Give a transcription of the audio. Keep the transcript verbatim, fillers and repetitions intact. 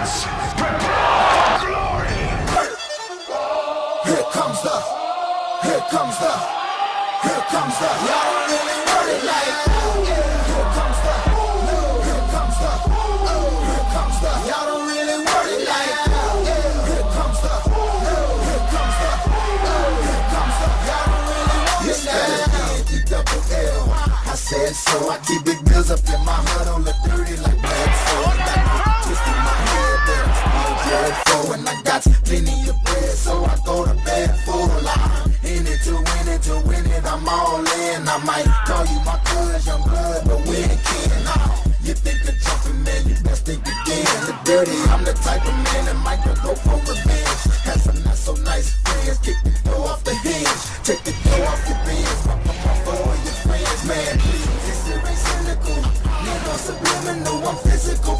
dance with glory. Here comes the, here comes the, here comes the, y'all don't really want it like here comes the, here comes the, here comes the, y'all don't really want it like here comes the, here comes the, here comes the, y'all don't really want it like the double L. I said so, I keep big bills up in my hood on the dirty like bad soul. I got no twist in my head, but I'm good for, and I got plenty of bread, so I go to bed full of line. In it to win it, to win it, I'm all in. I might call you my cuz, young blood, but we ain't kin. You think of jumping, man, you best think again. The dirty, I'm the type of man that might go for revenge. Had some not so nice friends, kick the door off the hinge, take the door off your bins, fuck up my phone with your friends, man, please. This shit ain't cynical, need no subliminal, I'm physical.